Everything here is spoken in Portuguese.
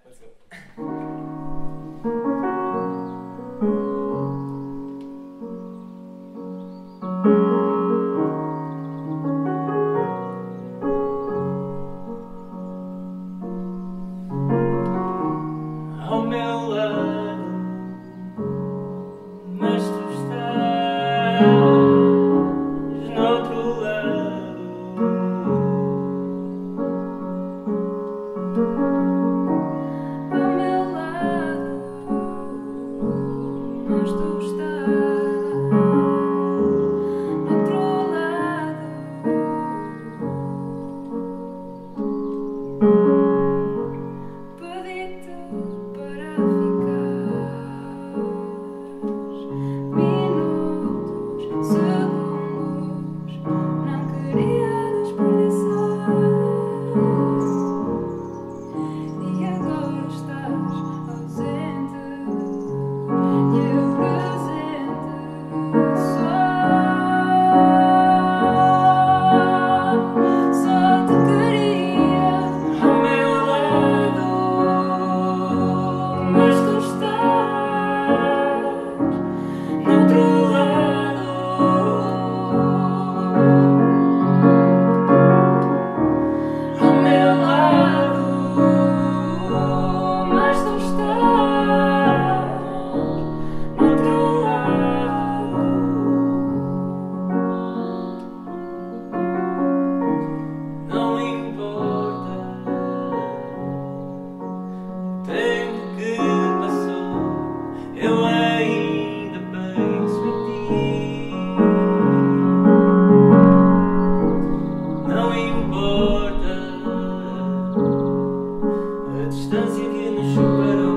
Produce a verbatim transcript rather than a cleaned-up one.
Let's go. Ao meu lado, mas tu estás no outro lado. Ao meu lado, mas tu estás no outro lado. Pedi-te para ficares minutos, segundos, não queria desperdiçar. E agora estás ausente e eu presente só. Só te queria ao meu lado, mas tu estás no outro lado. Ao meu lado, mas tu estás no outro lado. Não importa o tempo que passou, eu ainda penso em ti. Não importa a distância que nos separou.